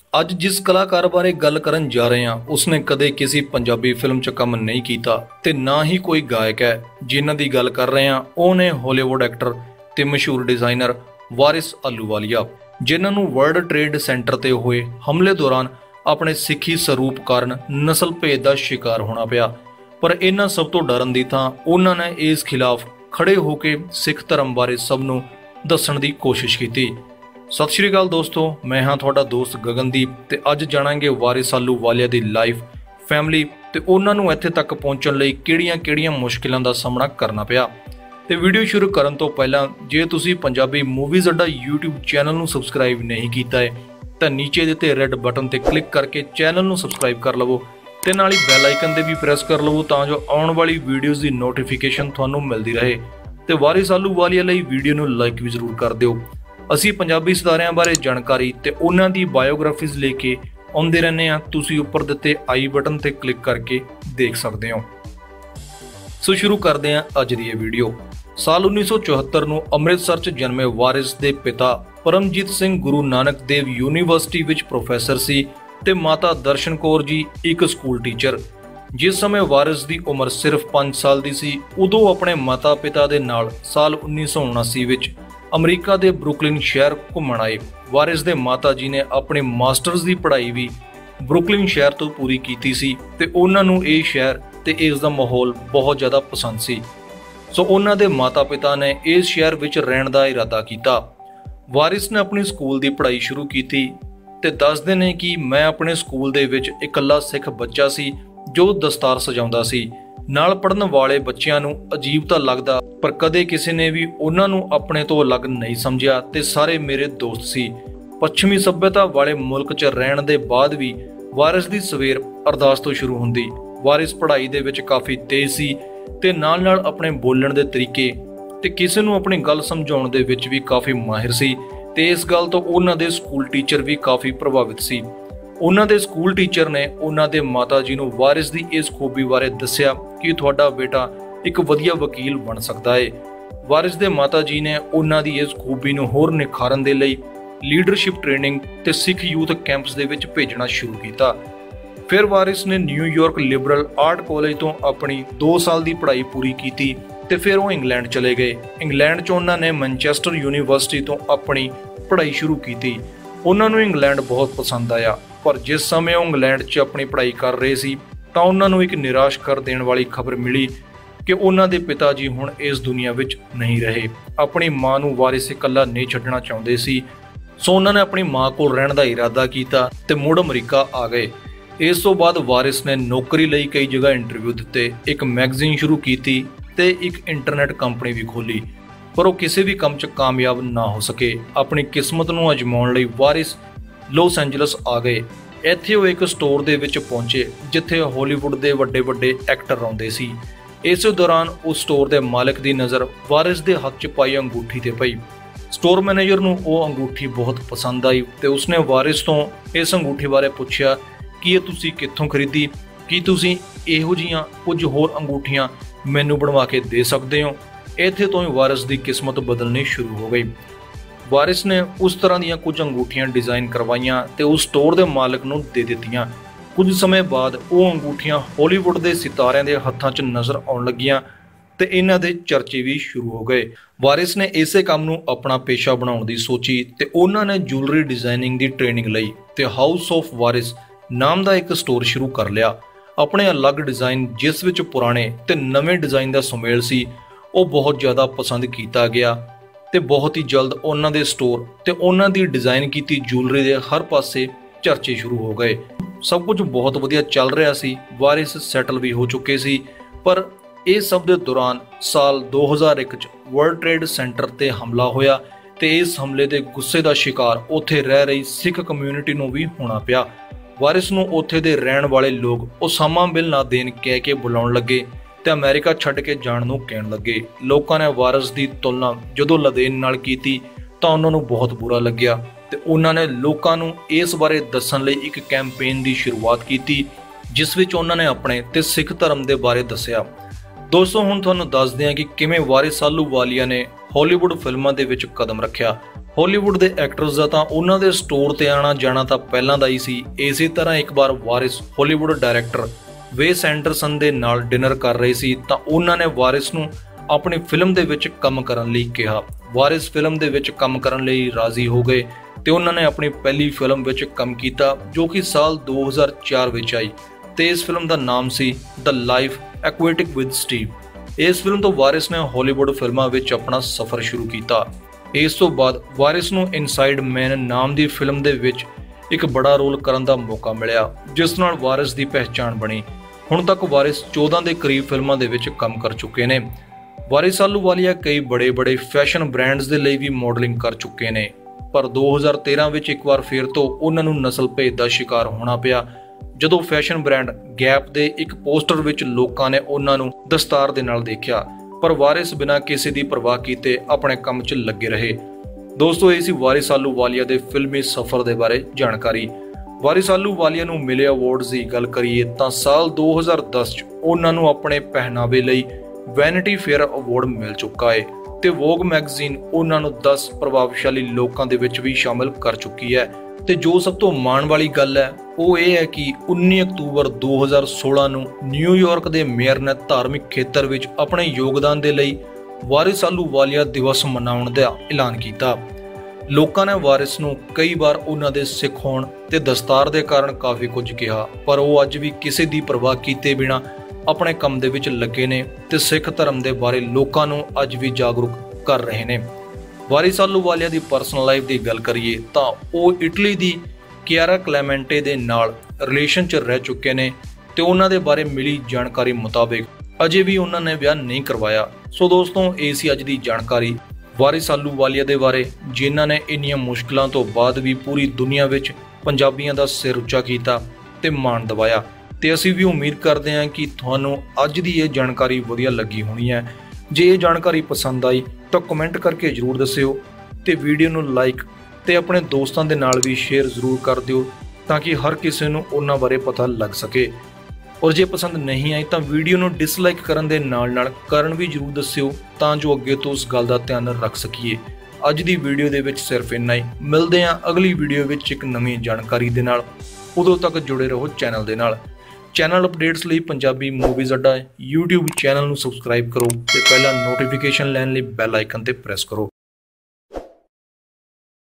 ਅੱਜ ਜਿਸ ਕਲਾਕਾਰ ਬਾਰੇ ਗੱਲ ਕਰਨ ਜਾ ਰਹੇ ਹਾਂ ਉਸਨੇ ਕਦੇ ਕਿਸੇ ਪੰਜਾਬੀ ਫਿਲਮ 'ਚ ਕੰਮ ਨਹੀਂ ਕੀਤਾ ਤੇ ਨਾ ਹੀ ਕੋਈ ਗਾਇਕ ਹੈ। ਜਿਨ੍ਹਾਂ ਦੀ ਗੱਲ ਕਰ ਰਹੇ ਹਾਂ ਉਹ ਨੇ ਹਾਲੀਵੁੱਡ ਐਕਟਰ ਤੇ ਮਸ਼ਹੂਰ ਡਿਜ਼ਾਈਨਰ ਵਾਰਿਸ ਆਹਲੂਵਾਲੀਆ, ਜਿਨ੍ਹਾਂ ਨੂੰ ਵਰਲਡ ਟ੍ਰੇਡ ਸੈਂਟਰ ਤੇ ਹੋਏ ਹਮਲੇ ਦੌਰਾਨ ਆਪਣੇ ਸਿੱਖੀ ਸਰੂਪ ਕਾਰਨ ਨਸਲ ਭੇਦ ਦਾ ਸ਼ਿਕਾਰ ਹੋਣਾ ਪਿਆ। ਪਰ ਇਹਨਾਂ ਸਭ ਤੋਂ ਡਰਨ ਦੀ ਥਾਂ ਉਹਨਾਂ ਨੇ ਇਸ ਖਿਲਾਫ ਖੜੇ ਹੋ ਕੇ ਸਿੱਖ ਧਰਮ ਬਾਰੇ ਸਭ ਨੂੰ ਦੱਸਣ ਦੀ ਕੋਸ਼ਿਸ਼ ਕੀਤੀ। ਸਤਿ ਸ਼੍ਰੀ ਅਕਾਲ ਦੋਸਤੋ, मैं हाँ ਤੁਹਾਡਾ ਦੋਸਤ ਗਗਨਦੀਪ ਤੇ ਅੱਜ ਜਾਣਾਂਗੇ ਵਾਰਿਸ ਆਹਲੂਵਾਲੀਆ ਦੀ ਲਾਈਫ, ਫੈਮਿਲੀ ਤੇ ਉਹਨਾਂ ਨੂੰ ਇੱਥੇ ਤੱਕ ਪਹੁੰਚਣ ਲਈ ਕਿਹੜੀਆਂ ਮੁਸ਼ਕਿਲਾਂ ਦਾ ਸਾਹਮਣਾ ਕਰਨਾ ਪਿਆ। ਤੇ ਵੀਡੀਓ ਸ਼ੁਰੂ ਕਰਨ ਤੋਂ ਪਹਿਲਾਂ ਜੇ ਤੁਸੀਂ Punjabi movies Adda YouTube channel ਨੂੰ ਸਬਸਕ੍ਰਾਈਬ ਨਹੀਂ ਕੀਤਾ ਹੈ ਤਾਂ ਨੀਚੇ ਦਿੱਤੇ ਰੈੱਡ ਬਟਨ ਤੇ ਕਲਿੱਕ ਕਰਕੇ ਚੈਨਲ ਨੂੰ ਸਬਸਕ੍ਰਾਈਬ ਕਰ ਲਵੋ ਤੇ ਨਾਲ ਹੀ ਬੈਲ ਆਈਕਨ ਤੇ ਵੀ ਪ੍ਰੈਸ ਕਰ ਲਵੋ ਤਾਂ ਜੋ ਆਉਣ ਵਾਲੀ ਵੀਡੀਓਜ਼ ਦੀ ਨੋਟੀਫਿਕੇਸ਼ਨ ਤੁਹਾਨੂੰ ਮਿਲਦੀ ਰਹੇ। ਤੇ ਵਾਰਿਸ ਆਹਲੂਵਾਲੀਆ ਲਈ ਵੀਡੀਓ ਨੂੰ ਲਾਈਕ ਵੀ ਜ਼ਰੂਰ ਕਰ ਦਿਓ। ਅਸੀਂ ਪੰਜਾਬੀ ਸਿਤਾਰਿਆਂ ਬਾਰੇ ਜਾਣਕਾਰੀ ਤੇ ਉਹਨਾਂ ਦੀ ਬਾਇਓਗ੍ਰਾਫੀਜ਼ ਲੈ ਕੇ ਆਉਂਦੇ ਰਹਿੰਦੇ ਹਾਂ। ਤੁਸੀਂ ਉੱਪਰ ਦਿੱਤੇ ਆਈ ਬਟਨ ਤੇ ਕਲਿੱਕ ਕਰਕੇ ਦੇਖ ਸਕਦੇ ਹੋ। ਸੋ ਸ਼ੁਰੂ ਕਰਦੇ ਹਾਂ ਅੱਜ ਦੀ ਇਹ ਵੀਡੀਓ। ਸਾਲ 1974 ਨੂੰ ਅੰਮ੍ਰਿਤਸਰ 'ਚ ਜਨਮੇ ਵਾਰਿਸ ਦੇ ਪਿਤਾ ਪਰਮਜੀਤ ਸਿੰਘ ਗੁਰੂ ਨਾਨਕ ਦੇਵ ਯੂਨੀਵਰਸਿਟੀ ਵਿੱਚ ਪ੍ਰੋਫੈਸਰ ਸੀ ਤੇ ਮਾਤਾ ਦਰਸ਼ਨ ਕੌਰ ਜੀ ਇੱਕ ਸਕੂਲ ਟੀਚਰ। ਜਿਸ ਸਮੇਂ ਵਾਰਿਸ ਦੀ ਉਮਰ ਸਿਰਫ 5 ਸਾਲ ਦੀ ਸੀ ਉਦੋਂ ਆਪਣੇ ਮਾਤਾ ਪਿਤਾ ਦੇ ਨਾਲ ਸਾਲ 1979 ਵਿੱਚ ਅਮਰੀਕਾ ਦੇ ਬਰੁਕਲਿਨ ਸ਼ਹਿਰ ਘੁੰਮਣ ਆਏ। ਵਾਰਿਸ ਦੇ ਮਾਤਾ ਜੀ ਨੇ ਆਪਣੀ ਮਾਸਟਰਜ਼ ਦੀ ਪੜ੍ਹਾਈ ਵੀ ਬਰੁਕਲਿਨ ਸ਼ਹਿਰ ਤੋਂ ਪੂਰੀ ਕੀਤੀ ਸੀ ਤੇ ਉਹਨਾਂ ਨੂੰ ਇਹ ਸ਼ਹਿਰ ਤੇ ਇਸ ਦਾ ਮਾਹੌਲ ਬਹੁਤ ਜ਼ਿਆਦਾ ਪਸੰਦ ਸੀ। ਸੋ ਉਹਨਾਂ ਦੇ ਮਾਤਾ ਪਿਤਾ ਨੇ ਇਸ ਸ਼ਹਿਰ ਵਿੱਚ ਰਹਿਣ ਦਾ ਇਰਾਦਾ ਕੀਤਾ। ਵਾਰਿਸ ਨੇ ਆਪਣੀ ਸਕੂਲ ਦੀ ਪੜ੍ਹਾਈ ਸ਼ੁਰੂ ਕੀਤੀ ਤੇ ਦੱਸਦੇ ਨੇ ਕਿ ਮੈਂ ਆਪਣੇ ਸਕੂਲ ਦੇ ਵਿੱਚ ਇਕੱਲਾ ਸਿੱਖ ਬੱਚਾ ਸੀ ਜੋ ਦਸਤਾਰ ਸਜਾਉਂਦਾ ਸੀ। ਨਾਲ ਪੜ੍ਹਨ ਵਾਲੇ ਬੱਚਿਆਂ ਨੂੰ ਅਜੀਬ ਤਾਂ ਲੱਗਦਾ ਪਰ ਕਦੇ ਕਿਸੇ ਨੇ ਵੀ ਉਹਨਾਂ ਨੂੰ ਆਪਣੇ ਤੋਂ ਅਲੱਗ ਨਹੀਂ ਸਮਝਿਆ ਤੇ ਸਾਰੇ ਮੇਰੇ ਦੋਸਤ ਸੀ। ਪੱਛਮੀ ਸੱਭਿਅਤਾ ਵਾਲੇ ਮੁਲਕ 'ਚ ਰਹਿਣ ਦੇ ਬਾਅਦ ਵੀ ਵਾਰਿਸ ਦੀ ਸਵੇਰ ਅਰਦਾਸ ਤੋਂ ਸ਼ੁਰੂ ਹੁੰਦੀ। ਵਾਰਿਸ ਪੜ੍ਹਾਈ ਦੇ ਵਿੱਚ ਕਾਫੀ ਤੇਜ਼ ਸੀ ਤੇ ਨਾਲ ਆਪਣੇ ਬੋਲਣ ਦੇ ਤਰੀਕੇ ਤੇ ਕਿਸੇ ਨੂੰ ਆਪਣੀ ਗੱਲ ਸਮਝਾਉਣ ਦੇ ਵਿੱਚ ਵੀ ਕਾਫੀ ਮਾਹਿਰ ਸੀ ਤੇ ਇਸ ਗੱਲ ਤੋਂ ਉਹਨਾਂ ਦੇ ਸਕੂਲ ਟੀਚਰ ਵੀ ਕਾਫੀ ਪ੍ਰਭਾਵਿਤ ਸੀ। ਉਹਨਾਂ ਦੇ ਸਕੂਲ ਟੀਚਰ ਨੇ ਉਹਨਾਂ ਦੇ ਮਾਤਾ ਜੀ ਨੂੰ ਵਾਰਿਸ ਦੀ ਇਸ ਖੂਬੀ ਬਾਰੇ ਦੱਸਿਆ ਕਿ ਤੁਹਾਡਾ ਬੇਟਾ ਇੱਕ ਵਧੀਆ ਵਕੀਲ ਬਣ ਸਕਦਾ ਹੈ। ਵਾਰਿਸ ਦੇ ਮਾਤਾ ਜੀ ਨੇ ਉਹਨਾਂ ਦੀ ਇਸ ਖੂਬੀ ਨੂੰ ਹੋਰ ਨਿਖਾਰਨ ਦੇ ਲਈ ਲੀਡਰਸ਼ਿਪ ਟ੍ਰੇਨਿੰਗ ਤੇ ਸਿੱਖ ਯੂਥ ਕੈਂਪਸ ਦੇ ਵਿੱਚ ਭੇਜਣਾ ਸ਼ੁਰੂ ਕੀਤਾ। ਫਿਰ ਵਾਰਿਸ ਨੇ ਨਿਊਯਾਰਕ ਲਿਬਰਲ ਆਰਟ ਕਾਲਜ ਤੋਂ ਆਪਣੀ 2 ਸਾਲ ਦੀ ਪੜ੍ਹਾਈ ਪੂਰੀ ਕੀਤੀ ਤੇ ਫਿਰ ਉਹ ਇੰਗਲੈਂਡ ਚਲੇ ਗਏ। ਇੰਗਲੈਂਡ 'ਚ ਉਹਨਾਂ ਨੇ ਮੈਨਚੈਸਟਰ ਯੂਨੀਵਰਸਿਟੀ ਤੋਂ ਆਪਣੀ ਪੜ੍ਹਾਈ ਸ਼ੁਰੂ ਕੀਤੀ। ਉਹਨਾਂ ਨੂੰ ਇੰਗਲੈਂਡ ਬਹੁਤ ਪਸੰਦ ਆਇਆ ਪਰ ਜਿਸ ਸਮੇਂ ਉਹ ਇੰਗਲੈਂਡ 'ਚ ਆਪਣੀ ਪੜ੍ਹਾਈ ਕਰ ਰਹੇ ਸੀ ਤਾਂ ਉਹਨਾਂ ਨੂੰ ਇੱਕ ਨਿਰਾਸ਼ ਕਰ ਦੇਣ ਵਾਲੀ ਖਬਰ ਮਿਲੀ ਕਿ ਉਹਨਾਂ ਦੇ ਪਿਤਾ ਜੀ ਹੁਣ ਇਸ ਦੁਨੀਆ ਵਿੱਚ ਨਹੀਂ ਰਹੇ। ਆਪਣੀ ਮਾਂ ਨੂੰ ਵਾਰਿਸ ਇਕੱਲਾ ਨਹੀਂ ਛੱਡਣਾ ਚਾਹੁੰਦੇ ਸੀ, ਸੋ ਉਹਨਾਂ ਨੇ ਆਪਣੀ ਮਾਂ ਕੋਲ ਰਹਿਣ ਦਾ ਇਰਾਦਾ ਕੀਤਾ ਤੇ ਮੁੜ ਅਮਰੀਕਾ ਆ ਗਏ। ਇਸ ਤੋਂ ਬਾਅਦ ਵਾਰਿਸ ਨੇ ਨੌਕਰੀ ਲਈ ਕਈ ਜਗ੍ਹਾ ਇੰਟਰਵਿਊ ਦਿੱਤੇ, ਇੱਕ ਮੈਗਜ਼ੀਨ ਸ਼ੁਰੂ ਕੀਤੀ ਤੇ ਇੱਕ ਇੰਟਰਨੈਟ ਕੰਪਨੀ ਵੀ ਖੋਲ੍ਹੀ ਪਰ ਉਹ ਕਿਸੇ ਵੀ ਕੰਮ 'ਚ ਕਾਮਯਾਬ ਨਾ ਹੋ ਸਕੇ। ਆਪਣੀ ਕਿਸਮਤ ਨੂੰ ਅਜਮਾਉਣ ਲਈ ਵਾਰਿਸ ਲਾਸ ਐਂਜਲਸ ਆ ਗਏ। ਇੱਥੇ ਉਹ ਇੱਕ ਸਟੋਰ ਦੇ ਵਿੱਚ ਪਹੁੰਚੇ ਜਿੱਥੇ ਹਾਲੀਵੁੱਡ ਦੇ ਵੱਡੇ ਐਕਟਰ ਆਉਂਦੇ ਸੀ। ਇਸੇ ਦੌਰਾਨ ਉਸ ਸਟੋਰ ਦੇ ਮਾਲਕ ਦੀ ਨਜ਼ਰ ਵਾਰਿਸ ਦੇ ਹੱਥ 'ਚ ਪਾਈ ਅੰਗੂਠੀ ਤੇ ਪਈ। ਸਟੋਰ ਮੈਨੇਜਰ ਨੂੰ ਉਹ ਅੰਗੂਠੀ ਬਹੁਤ ਪਸੰਦ ਆਈ ਤੇ ਉਸਨੇ ਵਾਰਿਸ ਤੋਂ ਇਸ ਅੰਗੂਠੀ ਬਾਰੇ ਪੁੱਛਿਆ ਕਿ ਇਹ ਤੁਸੀਂ ਕਿੱਥੋਂ ਖਰੀਦੀ, ਕੀ ਤੁਸੀਂ ਇਹੋ ਜਿਹੀਆਂ ਕੁਝ ਹੋਰ ਅੰਗੂਠੀਆਂ ਮੈਨੂੰ ਬਣਵਾ ਕੇ ਦੇ ਸਕਦੇ ਹੋ। ਇੱਥੇ ਤੋਂ ਹੀ ਵਾਰਿਸ ਦੀ ਕਿਸਮਤ ਬਦਲਣੀ ਸ਼ੁਰੂ ਹੋ ਗਈ। ਵਾਰਿਸ ਨੇ ਉਸ ਤਰ੍ਹਾਂ ਦੀਆਂ ਕੁਝ ਅੰਗੂਠੀਆਂ ਡਿਜ਼ਾਈਨ ਕਰਵਾਈਆਂ ਤੇ ਉਸ ਸਟੋਰ ਦੇ ਮਾਲਕ ਨੂੰ ਦੇ ਦਿੱਤੀਆਂ। ਕੁਝ ਸਮੇਂ ਬਾਅਦ ਉਹ ਅੰਗੂਠੀਆਂ ਹਾਲੀਵੁੱਡ ਦੇ ਸਿਤਾਰਿਆਂ ਦੇ ਹੱਥਾਂ 'ਚ ਨਜ਼ਰ ਆਉਣ ਲੱਗੀਆਂ ਤੇ ਇਹਨਾਂ ਦੇ ਚਰਚੇ ਵੀ ਸ਼ੁਰੂ ਹੋ ਗਏ। ਵਾਰਿਸ ਨੇ ਇਸੇ ਕੰਮ ਨੂੰ ਆਪਣਾ ਪੇਸ਼ਾ ਬਣਾਉਣ ਦੀ ਸੋਚੀ ਤੇ ਉਹਨਾਂ ਨੇ ਜੁਐਲਰੀ ਡਿਜ਼ਾਈਨਿੰਗ ਦੀ ਟ੍ਰੇਨਿੰਗ ਲਈ ਤੇ ਹਾਊਸ ਆਫ ਵਾਰਿਸ ਨਾਮ ਦਾ ਇੱਕ ਸਟੋਰ ਸ਼ੁਰੂ ਕਰ ਲਿਆ। ਆਪਣੇ ਅਲੱਗ ਡਿਜ਼ਾਈਨ ਜਿਸ ਵਿੱਚ ਪੁਰਾਣੇ ਤੇ ਨਵੇਂ ਡਿਜ਼ਾਈਨ ਦਾ ਸੁਮੇਲ ਸੀ ਉਹ ਬਹੁਤ ਜ਼ਿਆਦਾ ਪਸੰਦ ਕੀਤਾ ਗਿਆ ਤੇ ਬਹੁਤ ਹੀ ਜਲਦ ਉਹਨਾਂ ਦੇ ਸਟੋਰ ਤੇ ਉਹਨਾਂ ਦੀ ਡਿਜ਼ਾਈਨ ਕੀਤੀ ਜੁਐਲਰੀ ਦੇ ਹਰ ਪਾਸੇ ਚਰਚੇ ਸ਼ੁਰੂ ਹੋ ਗਏ। ਸਭ ਕੁਝ ਬਹੁਤ ਵਧੀਆ ਚੱਲ ਰਿਹਾ ਸੀ, ਵਾਰਿਸ ਸੈਟਲ ਵੀ ਹੋ ਚੁੱਕੇ ਸੀ ਪਰ ਇਸ ਸਭ ਦੇ ਦੌਰਾਨ ਸਾਲ 2001 'ਚ ਵਰਲਡ ਟ੍ਰੇਡ ਸੈਂਟਰ ਤੇ ਹਮਲਾ ਹੋਇਆ ਤੇ ਇਸ ਹਮਲੇ ਦੇ ਗੁੱਸੇ ਦਾ ਸ਼ਿਕਾਰ ਉੱਥੇ ਰਹਿ ਰਹੀ ਸਿੱਖ ਕਮਿਊਨਿਟੀ ਨੂੰ ਵੀ ਹੋਣਾ ਪਿਆ। ਵਾਰਿਸ ਨੂੰ ਉੱਥੇ ਦੇ ਰਹਿਣ ਵਾਲੇ ਲੋਕ ਉਸਾਮਾ ਬਿਨ ਲਾਦੇਨ ਕਹਿ ਕੇ ਬੁਲਾਉਣ ਲੱਗੇ ਤੇ ਅਮਰੀਕਾ ਛੱਡ ਕੇ ਜਾਣ ਨੂੰ ਕਹਿਣ ਲੱਗੇ। ਲੋਕਾਂ ਨੇ ਵਾਰਿਸ ਦੀ ਤੁਲਨਾ ਜਦੋਂ ਲਾਦੇਨ ਨਾਲ ਕੀਤੀ ਤਾਂ ਉਹਨਾਂ ਨੂੰ ਬਹੁਤ ਬੁਰਾ ਲੱਗਿਆ ਤੇ ਉਹਨਾਂ ਨੇ ਲੋਕਾਂ ਨੂੰ ਇਸ ਬਾਰੇ ਦੱਸਣ ਲਈ ਇੱਕ ਕੈਂਪੇਨ ਦੀ ਸ਼ੁਰੂਆਤ ਕੀਤੀ ਜਿਸ ਵਿੱਚ ਉਹਨਾਂ ਨੇ ਆਪਣੇ ਤੇ ਸਿੱਖ ਧਰਮ ਦੇ ਬਾਰੇ ਦੱਸਿਆ। ਦੋਸਤੋ ਹੁਣ ਤੁਹਾਨੂੰ ਦੱਸਦੇ ਹਾਂ ਕਿ ਕਿਵੇਂ ਵਾਰਿਸ ਆਹਲੂਵਾਲੀਆ ਨੇ ਹਾਲੀਵੁੱਡ ਫਿਲਮਾਂ ਦੇ ਵਿੱਚ ਕਦਮ ਰੱਖਿਆ। ਹਾਲੀਵੁੱਡ ਦੇ ਐਕਟਰਸ ਦਾ ਤਾਂ ਉਹਨਾਂ ਦੇ ਸਟੋਰ ਤੇ ਆਣਾ ਜਾਣਾ ਤਾਂ ਪਹਿਲਾਂ ਦਾ ਹੀ ਸੀ। ਇਸੇ ਤਰ੍ਹਾਂ ਇੱਕ ਵਾਰ Waris Hollywood director Wes Anderson ਦੇ ਨਾਲ ਡਿਨਰ ਕਰ ਰਹੇ ਸੀ ਤਾਂ ਉਹਨਾਂ ਨੇ ਵਾਰਿਸ ਨੂੰ ਆਪਣੀ ਫਿਲਮ ਦੇ ਵਿੱਚ ਕੰਮ ਕਰਨ ਲਈ ਕਿਹਾ। ਵਾਰਿਸ ਫਿਲਮ ਦੇ ਵਿੱਚ ਕੰਮ ਕਰਨ ਲਈ ਰਾਜ਼ੀ ਹੋ ਗਏ ਤੇ ਉਹਨਾਂ ਨੇ ਆਪਣੀ ਪਹਿਲੀ ਫਿਲਮ ਵਿੱਚ ਕੰਮ ਕੀਤਾ ਜੋ ਕਿ ਸਾਲ 2004 ਵਿੱਚ ਆਈ ਤੇ ਇਸ ਫਿਲਮ ਦਾ ਨਾਮ ਸੀ the life aquatic with Steve. ਇਸ ਫਿਲਮ ਤੋਂ ਵਾਰਿਸ ਨੇ ਹਾਲੀਵੁੱਡ ਫਿਲਮਾਂ ਵਿੱਚ ਆਪਣਾ ਸਫ਼ਰ ਸ਼ੁਰੂ ਕੀਤਾ। ਇਸ ਤੋਂ ਬਾਅਦ ਵਾਰਿਸ ਨੂੰ ਇਨਸਾਈਡ ਮੈਨ ਨਾਮ ਦੀ ਫਿਲਮ ਦੇ ਵਿੱਚ ਇੱਕ ਬੜਾ ਰੋਲ ਕਰਨ ਦਾ ਮੌਕਾ ਮਿਲਿਆ ਜਿਸ ਨਾਲ ਵਾਰਿਸ ਦੀ ਪਹਿਚਾਣ ਬਣੀ। ਹੁਣ ਤੱਕ ਵਾਰਿਸ 14 ਦੇ ਕਰੀਬ ਫਿਲਮਾਂ ਦੇ ਵਿੱਚ ਕੰਮ ਕਰ ਚੁੱਕੇ ਨੇ। ਵਾਰਿਸ ਆਹਲੂਵਾਲੀਆ ਕਈ ਬੜੇ ਫੈਸ਼ਨ ਬ੍ਰਾਂਡਸ ਦੇ ਲਈ ਵੀ ਮਾਡਲਿੰਗ ਕਰ ਚੁੱਕੇ ਨੇ, ਪਰ 2013 ਵਿੱਚ ਇੱਕ ਵਾਰ ਫਿਰ ਤੋਂ ਉਹਨਾਂ ਨੂੰ ਨਸਲ ਭੇਦ ਦਾ ਸ਼ਿਕਾਰ ਹੋਣਾ ਪਿਆ ਜਦੋਂ ਫੈਸ਼ਨ ਬ੍ਰਾਂਡ ਗੈਪ ਦੇ ਇੱਕ ਪੋਸਟਰ ਵਿੱਚ ਲੋਕਾਂ ਨੇ ਉਹਨਾਂ ਨੂੰ ਦਸਤਾਰ ਦੇ ਨਾਲ ਦੇਖਿਆ, ਪਰ ਵਾਰਿਸ ਬਿਨਾਂ ਕਿਸੇ ਦੀ ਪਰਵਾਹ ਕੀਤੇ ਆਪਣੇ ਕੰਮ 'ਚ ਲੱਗੇ ਰਹੇ। ਦੋਸਤੋ, ਇਹ ਸੀ ਵਾਰਿਸ ਆਹਲੂਵਾਲੀਆ ਦੇ ਫਿਲਮੀ ਸਫ਼ਰ ਦੇ ਬਾਰੇ ਜਾਣਕਾਰੀ। ਵਾਰਿਸ ਆਹਲੂਵਾਲੀਆ ਨੂੰ ਮਿਲੇ ਅਵਾਰਡਸ ਦੀ ਗੱਲ ਕਰੀਏ ਤਾਂ ਸਾਲ 2010 'ਚ ਉਹਨਾਂ ਨੂੰ ਆਪਣੇ ਪਹਿਨਾਵੇ ਲਈ ਵੈਨਿਟੀ ਫੇਅਰ ਅਵਾਰਡ ਮਿਲ ਚੁੱਕਾ ਹੈ ਤੇ ਵੋਗ ਮੈਗਜ਼ੀਨ ਉਹਨਾਂ ਨੂੰ 10 ਪ੍ਰਭਾਵਸ਼ਾਲੀ ਲੋਕਾਂ ਦੇ ਵਿੱਚ ਵੀ ਸ਼ਾਮਲ ਕਰ ਚੁੱਕੀ ਹੈ। ਤੇ ਜੋ ਸਭ ਤੋਂ ਮਾਣ ਵਾਲੀ ਗੱਲ ਹੈ ਉਹ ਇਹ ਹੈ ਕਿ 19 ਅਕਤੂਬਰ 2016 ਨੂੰ ਨਿਊਯਾਰਕ ਦੇ ਮੇਅਰ ਨੇ ਧਾਰਮਿਕ ਖੇਤਰ ਵਿੱਚ ਆਪਣੇ ਯੋਗਦਾਨ ਦੇ ਲਈ ਵਾਰਿਸ ਆਹਲੂਵਾਲੀਆ ਦਿਵਸ ਮਨਾਉਣ ਦਾ ਐਲਾਨ ਕੀਤਾ। ਲੋਕਾਂ ਨੇ ਵਾਰਿਸ ਨੂੰ ਕਈ ਵਾਰ ਉਹਨਾਂ ਦੇ ਸਿੱਖ ਹੋਣ ਤੇ ਦਸਤਾਰ ਦੇ ਕਾਰਨ ਕਾਫੀ ਕੁਝ ਕਿਹਾ, ਪਰ ਉਹ ਅੱਜ ਵੀ ਕਿਸੇ ਦੀ ਪਰਵਾਹ ਕੀਤੇ ਬਿਨਾਂ ਆਪਣੇ ਕੰਮ ਦੇ ਵਿੱਚ ਲੱਗੇ ਨੇ ਤੇ ਸਿੱਖ ਧਰਮ ਦੇ ਬਾਰੇ ਲੋਕਾਂ ਨੂੰ ਅੱਜ ਵੀ ਜਾਗਰੂਕ ਕਰ ਰਹੇ ਨੇ। ਵਾਰਿਸ ਆਹਲੂਵਾਲੀਆ ਦੀ ਪਰਸਨਲ ਲਾਈਫ ਦੀ ਗੱਲ ਕਰੀਏ ਤਾਂ ਉਹ ਇਟਲੀ ਦੀ ਕਿਆਰਾ ਕਲੈਮੈਂਟੇ ਦੇ ਨਾਲ ਰਿਲੇਸ਼ਨ 'ਚ ਰਹਿ ਚੁੱਕੇ ਨੇ ਤੇ ਉਹਨਾਂ ਦੇ ਬਾਰੇ ਮਿਲੀ ਜਾਣਕਾਰੀ ਮੁਤਾਬਿਕ ਅਜੇ ਵੀ ਉਹਨਾਂ ਨੇ ਵਿਆਹ ਨਹੀਂ ਕਰਵਾਇਆ। ਸੋ ਦੋਸਤੋ, ਇਹ ਸੀ ਅੱਜ ਦੀ ਜਾਣਕਾਰੀ ਵਾਰਿਸ ਆਹਲੂਵਾਲੀਆ ਦੇ ਬਾਰੇ, ਜਿਨ੍ਹਾਂ ਨੇ ਇੰਨੀਆਂ ਮੁਸ਼ਕਲਾਂ ਤੋਂ ਬਾਅਦ ਵੀ ਪੂਰੀ ਦੁਨੀਆ ਵਿੱਚ ਪੰਜਾਬੀਆਂ ਦਾ ਸਿਰ ਉੱਚਾ ਕੀਤਾ ਤੇ ਮਾਣ ਦਿਵਾਇਆ। ਤੇ ਅਸੀਂ ਵੀ ਉਮੀਦ ਕਰਦੇ ਹਾਂ ਕਿ ਤੁਹਾਨੂੰ ਅੱਜ ਦੀ ਇਹ ਜਾਣਕਾਰੀ ਵਧੀਆ ਲੱਗੀ ਹੋਣੀ ਹੈ। ਜੇ ਇਹ ਜਾਣਕਾਰੀ ਪਸੰਦ ਆਈ ਤਾਂ ਕਮੈਂਟ ਕਰਕੇ ਜ਼ਰੂਰ ਦੱਸਿਓ ਤੇ ਵੀਡੀਓ ਨੂੰ ਲਾਈਕ ਤੇ ਆਪਣੇ ਦੋਸਤਾਂ ਦੇ ਨਾਲ ਵੀ ਸ਼ੇਅਰ ਜ਼ਰੂਰ ਕਰ ਦਿਓ ਤਾਂ ਕਿ ਹਰ ਕਿਸੇ ਨੂੰ ਉਹਨਾਂ ਬਾਰੇ ਪਤਾ ਲੱਗ ਸਕੇ। ਔਰ ਜੇ ਪਸੰਦ ਨਹੀਂ ਆਈ ਤਾਂ ਵੀਡੀਓ ਨੂੰ ਡਿਸਲਾਈਕ ਕਰਨ ਦੇ ਨਾਲ ਕਾਰਨ ਵੀ ਜ਼ਰੂਰ ਦੱਸਿਓ ਤਾਂ ਜੋ ਅੱਗੇ ਤੋਂ ਉਸ ਗੱਲ ਦਾ ਧਿਆਨ ਰੱਖ ਸਕੀਏ। ਅੱਜ ਦੀ ਵੀਡੀਓ ਦੇ ਵਿੱਚ ਸਿਰਫ ਇੰਨਾ ਹੀ। ਮਿਲਦੇ ਹਾਂ ਅਗਲੀ ਵੀਡੀਓ ਵਿੱਚ ਇੱਕ ਨਵੀਂ ਜਾਣਕਾਰੀ ਦੇ ਨਾਲ। ਉਦੋਂ ਤੱਕ ਜੁੜੇ ਰਹੋ ਚੈਨਲ ਦੇ ਨਾਲ। ਚੈਨਲ ਅਪਡੇਟਸ ਲਈ Punjabi movies Adda YouTube channel ਨੂੰ ਸਬਸਕ੍ਰਾਈਬ ਕਰੋ ਤੇ ਪਹਿਲਾਂ ਨੋਟੀਫਿਕੇਸ਼ਨ ਲੈਣ ਲਈ ਬੈਲ ਆਈਕਨ ਤੇ ਪ੍ਰੈਸ ਕਰੋ।